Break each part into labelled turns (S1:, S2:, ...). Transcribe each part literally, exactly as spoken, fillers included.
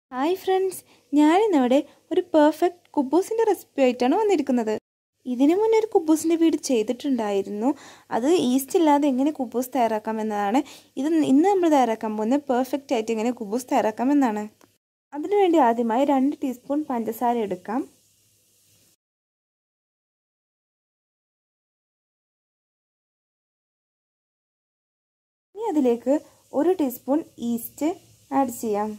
S1: Hi friends, ഞാനിന്നിവിടെ ഒരു perfect കുബൂസിൻ്റെ recipe ആയിട്ടാണ് വന്നിരിക്കുന്നത്. ഇതിനു മുന്നേ ഒരു കുബൂസിൻ്റെ വീഡിയോ ചെയ്തിട്ടുണ്ടായിരുന്നു. അത് ഈസ്റ്റ് ഇല്ലാതെ എങ്ങനെ കുബൂസ് തയ്യാറാക്കാം എന്നതാണ്. ഇത് ഇന്ന് നമ്മൾ തയ്യാറാക്കാൻ പോകുന്നത് പെർഫെക്റ്റ് ആയിട്ട് എങ്ങനെ കുബൂസ് തയ്യാറാക്കാം എന്നാണ്. അതിനുവേണ്ടി ആദ്യമായി രണ്ട് ടീസ്പൂൺ പഞ്ചസാര എടുക്കാം. ഇനി അതിലേക്ക് ഒരു ടീസ്പൂൺ ഈസ്റ്റ് ആഡ് ചെയ്യാം.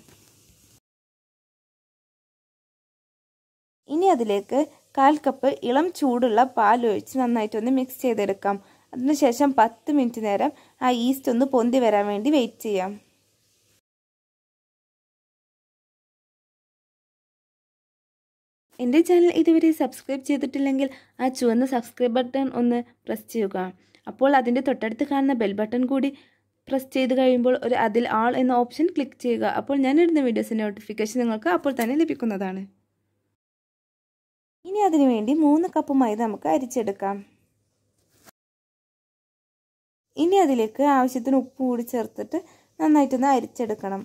S1: ഇനി അതിലേക്ക് കാൽ കപ്പ് ഇളം ചൂടുള്ള പാൽ ഒഴിച്ച് നന്നായിട്ടൊന്ന് മിക്സ് ചെയ്തെടുക്കാം. അതിനുശേഷം പത്ത് മിനിറ്റ് നേരം ആ ഈസ്റ്റ് ഒന്ന് പൊന്തി വരാൻ വേണ്ടി വെയിറ്റ് ചെയ്യാം. എൻ്റെ ചാനൽ ഇതുവരെ സബ്സ്ക്രൈബ് ചെയ്തിട്ടില്ലെങ്കിൽ ആ ചുവന്ന സബ്സ്ക്രൈബ് ബട്ടൺ ഒന്ന് പ്രസ് ചെയ്യുക. അപ്പോൾ അതിൻ്റെ തൊട്ടടുത്ത് കാണുന്ന ബെൽ ബട്ടൺ കൂടി പ്രസ് ചെയ്ത് കഴിയുമ്പോൾ ഒരു അതിൽ ആൾ എന്ന ഓപ്ഷൻ ക്ലിക്ക് ചെയ്യുക. അപ്പോൾ ഞാനിടുന്ന വീഡിയോസിൻ്റെ നോട്ടിഫിക്കേഷൻ നിങ്ങൾക്ക് അപ്പോൾ തന്നെ ലഭിക്കുന്നതാണ്. ഇനി അതിനു വേണ്ടി മൂന്ന് കപ്പ് മൈദ നമുക്ക് അരിച്ചെടുക്കാം. ഇനി അതിലേക്ക് ആവശ്യത്തിന് ഉപ്പ് കൂടി ചേർത്തിട്ട് നന്നായിട്ടൊന്ന് അരിച്ചെടുക്കണം.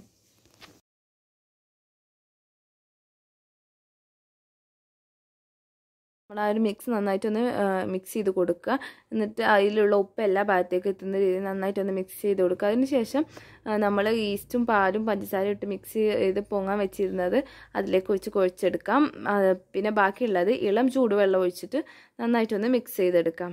S1: നമ്മൾ ആ ഒരു മിക്സ് നന്നായിട്ടൊന്ന് മിക്സ് ചെയ്ത് കൊടുക്കുക. എന്നിട്ട് അതിലുള്ള ഉപ്പ് എല്ലാ ഭാഗത്തേക്ക് എത്തുന്ന രീതിയിൽ നന്നായിട്ടൊന്ന് മിക്സ് ചെയ്ത് കൊടുക്കുക. അതിനുശേഷം നമ്മൾ ഈസ്റ്റും പാലും പഞ്ചസാരയും ഇട്ട് മിക്സ് ചെയ്ത് പൊങ്ങാൻ വെച്ചിരുന്നത് അതിലേക്ക് ഒഴിച്ച് കുഴച്ചെടുക്കാം. പിന്നെ ബാക്കിയുള്ളത് ഇളം ചൂടുവെള്ളം ഒഴിച്ചിട്ട് നന്നായിട്ടൊന്ന് മിക്സ് ചെയ്തെടുക്കാം.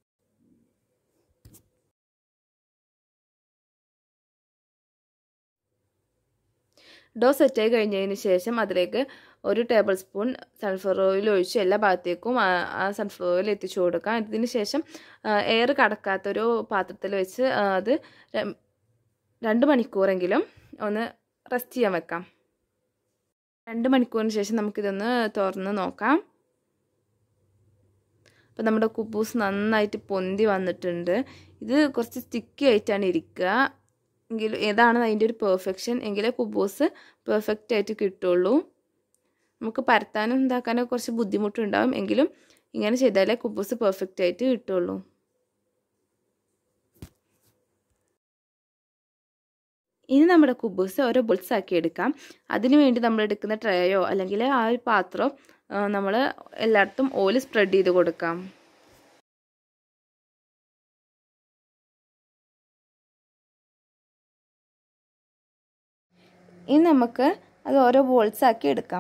S1: ഡോ സെറ്റായി കഴിഞ്ഞതിന് ശേഷം അതിലേക്ക് ഒരു ടേബിൾ സ്പൂൺ സൺഫ്ലവർ ഓയിൽ ഒഴിച്ച് എല്ലാ ഭാഗത്തേക്കും ആ സൺഫ്ലവർ ഓയിൽ എത്തിച്ചു കൊടുക്കാം. ഇതിന് ശേഷം എയർ കടക്കാത്തൊരു പാത്രത്തിൽ വെച്ച് അത് രണ്ട് മണിക്കൂറെങ്കിലും ഒന്ന് റെസ്റ്റ് ചെയ്യാൻ വെക്കാം. രണ്ട് മണിക്കൂറിന് ശേഷം നമുക്കിതൊന്ന് തുറന്ന് നോക്കാം. അപ്പോൾ നമ്മുടെ കുബൂസ് നന്നായിട്ട് പൊന്തി വന്നിട്ടുണ്ട്. ഇത് കുറച്ച് സ്റ്റിക്കി ആയിട്ടാണ് ഇരിക്കുക. എങ്കിലും ഏതാണ് അതിൻ്റെ ഒരു പെർഫെക്ഷൻ എങ്കിലേ കുബൂസ് പെർഫെക്റ്റ് ആയിട്ട് കിട്ടുള്ളൂ. നമുക്ക് പരത്താനും ഉണ്ടാക്കാനും കുറച്ച് ബുദ്ധിമുട്ടുണ്ടാകും. എങ്കിലും ഇങ്ങനെ ചെയ്താലേ കുബൂസ് പെർഫെക്റ്റ് ആയിട്ട് കിട്ടുള്ളൂ. ഇനി നമ്മുടെ കുബൂസ് ഓരോ ബോൾസ് ആക്കി എടുക്കാം. അതിനു വേണ്ടി നമ്മൾ എടുക്കുന്ന ട്രേയോ അല്ലെങ്കിൽ ആ ഒരു പാത്രം നമ്മൾ എല്ലായിടത്തും ഓയിൽ സ്പ്രെഡ് ചെയ്ത് കൊടുക്കാം. ഇനി നമുക്ക് അത് ഓരോ ബോൾസ് ആക്കി എടുക്കാം.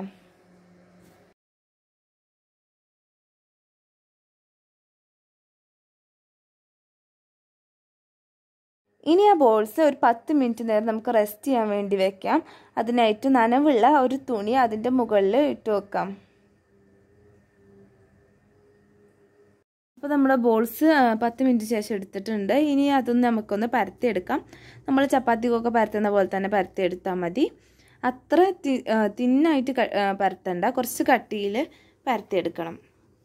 S1: ഇനി ആ ബോൾസ് ഒരു പത്ത് മിനിറ്റ് നേരം നമുക്ക് റെസ്റ്റ് ചെയ്യാൻ വേണ്ടി വെക്കാം. അതിനായിട്ട് നനവുള്ള ഒരു തുണി അതിൻ്റെ മുകളിൽ ഇട്ട് വെക്കാം. അപ്പോൾ നമ്മുടെ ബോൾസ് പത്ത് മിനിറ്റ് ശേഷം എടുത്തിട്ടുണ്ട്. ഇനി അതൊന്ന് നമുക്കൊന്ന് പരത്തിയെടുക്കാം. നമ്മൾ ചപ്പാത്തിക്കൊക്കെ പരത്തുന്ന പോലെ തന്നെ പരത്തിയെടുത്താൽ മതി. അത്ര തിന്നായിട്ട് പരത്തണ്ട, കുറച്ച് കട്ടിയിൽ പരത്തിയെടുക്കണം.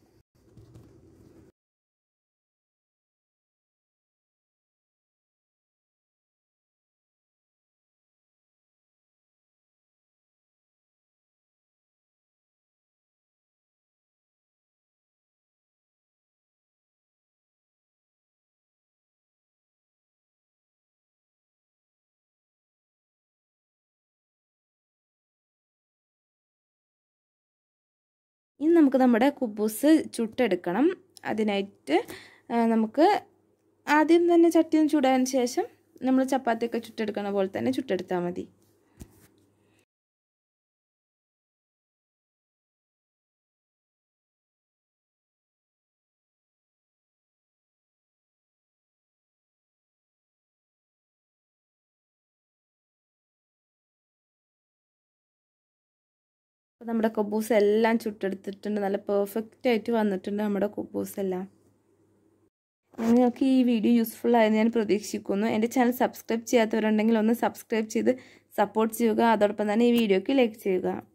S1: ഇനി നമുക്ക് നമ്മുടെ കുബൂസ് ചുട്ടെടുക്കണം. അതിനായിട്ട് നമുക്ക് ആദ്യം തന്നെ ചട്ടി ഒന്ന് ചൂടായതിന് ശേഷം നമ്മൾ ചപ്പാത്തിയൊക്കെ ചുട്ടെടുക്കണ പോലെ തന്നെ ചുട്ടെടുത്താൽ മതി. അപ്പോൾ നമ്മുടെ കുബൂസ് എല്ലാം ചുട്ടെടുത്തിട്ടുണ്ട്. നല്ല പെർഫെക്റ്റ് ആയിട്ട് വന്നിട്ടുണ്ട് നമ്മുടെ കുബൂസ് എല്ലാം. നിങ്ങൾക്ക് ഈ വീഡിയോ യൂസ്ഫുൾ ആയെന്ന് ഞാൻ പ്രതീക്ഷിക്കുന്നു. എൻ്റെ ചാനൽ സബ്സ്ക്രൈബ് ചെയ്യാത്തവരുണ്ടെങ്കിൽ ഒന്ന് സബ്സ്ക്രൈബ് ചെയ്ത് സപ്പോർട്ട് ചെയ്യുക. അതോടൊപ്പം തന്നെ ഈ വീഡിയോയ്ക്ക് ലൈക്ക് ചെയ്യുക.